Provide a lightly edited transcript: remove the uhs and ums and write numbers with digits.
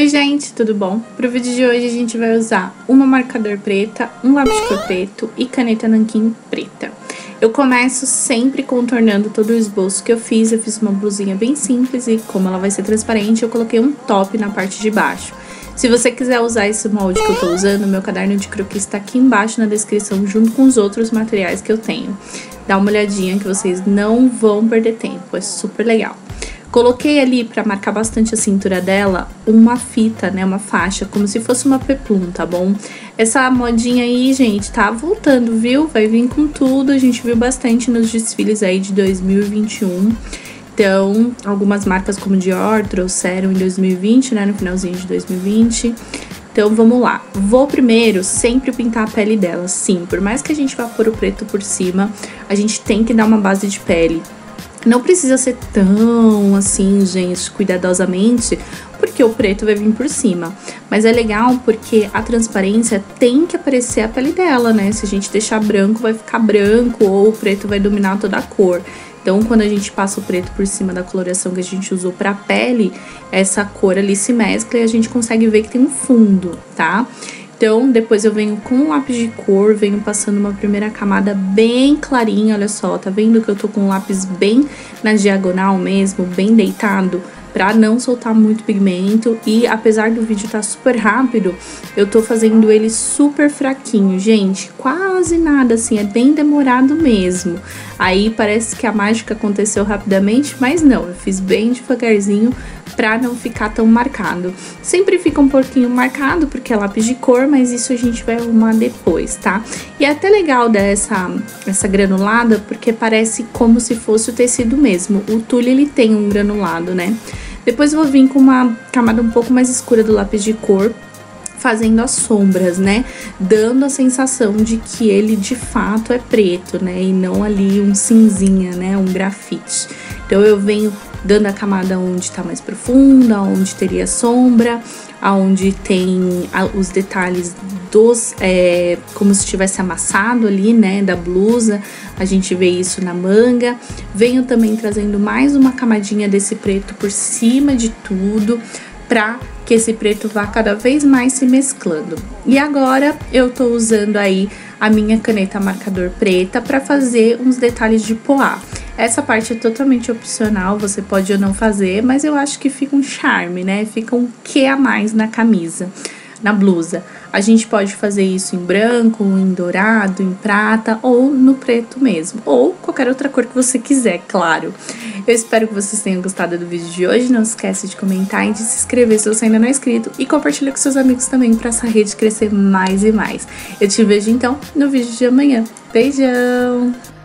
Oi gente, tudo bom? Para o vídeo de hoje a gente vai usar uma marcador preta, um lápis de cor preto e caneta nanquim preta. Eu começo sempre contornando todo o esboço que eu fiz uma blusinha bem simples e como ela vai ser transparente eu coloquei um top na parte de baixo. Se você quiser usar esse molde que eu tô usando, meu caderno de croquis está aqui embaixo na descrição junto com os outros materiais que eu tenho. Dá uma olhadinha que vocês não vão perder tempo, é super legal. Coloquei ali, pra marcar bastante a cintura dela, uma fita, né, uma faixa, como se fosse uma peplum, tá bom? Essa modinha aí, gente, tá voltando, viu? Vai vir com tudo, a gente viu bastante nos desfiles aí de 2021. Então, algumas marcas como Dior trouxeram em 2020, né, no finalzinho de 2020. Então, vamos lá. Vou primeiro sempre pintar a pele dela, sim. Por mais que a gente vá pôr o preto por cima, a gente tem que dar uma base de pele. Não precisa ser tão assim, gente, cuidadosamente, porque o preto vai vir por cima. Mas é legal porque a transparência tem que aparecer a pele dela, né? Se a gente deixar branco, vai ficar branco ou o preto vai dominar toda a cor. Então, quando a gente passa o preto por cima da coloração que a gente usou pra pele, essa cor ali se mescla e a gente consegue ver que tem um fundo, tá? Então, depois eu venho com um lápis de cor, venho passando uma primeira camada bem clarinha, olha só, tá vendo que eu tô com um lápis bem na diagonal mesmo, bem deitado, pra não soltar muito pigmento. E apesar do vídeo tá super rápido, eu tô fazendo ele super fraquinho, gente, quase nada, assim, é bem demorado mesmo. Aí parece que a mágica aconteceu rapidamente, mas não, eu fiz bem devagarzinho, pra não ficar tão marcado. Sempre fica um pouquinho marcado porque é lápis de cor, mas isso a gente vai arrumar depois, tá? E é até legal dessa granulada porque parece como se fosse o tecido mesmo. O tule, ele tem um granulado, né? Depois eu vou vir com uma camada um pouco mais escura do lápis de cor, fazendo as sombras, né? Dando a sensação de que ele de fato é preto, né? E não ali um cinzinha, né? Um grafite. Então eu venho dando a camada onde tá mais profunda, onde teria sombra, aonde tem os detalhes dos, como se tivesse amassado ali, né, da blusa, a gente vê isso na manga. Venho também trazendo mais uma camadinha desse preto por cima de tudo, pra que esse preto vá cada vez mais se mesclando. E agora eu tô usando aí a minha caneta marcador preta pra fazer uns detalhes de poá. Essa parte é totalmente opcional, você pode ou não fazer, mas eu acho que fica um charme, né? Fica um quê a mais na camisa, na blusa. A gente pode fazer isso em branco, em dourado, em prata ou no preto mesmo. Ou qualquer outra cor que você quiser, claro. Eu espero que vocês tenham gostado do vídeo de hoje. Não esquece de comentar e de se inscrever se você ainda não é inscrito. E compartilha com seus amigos também para essa rede crescer mais e mais. Eu te vejo então no vídeo de amanhã. Beijão!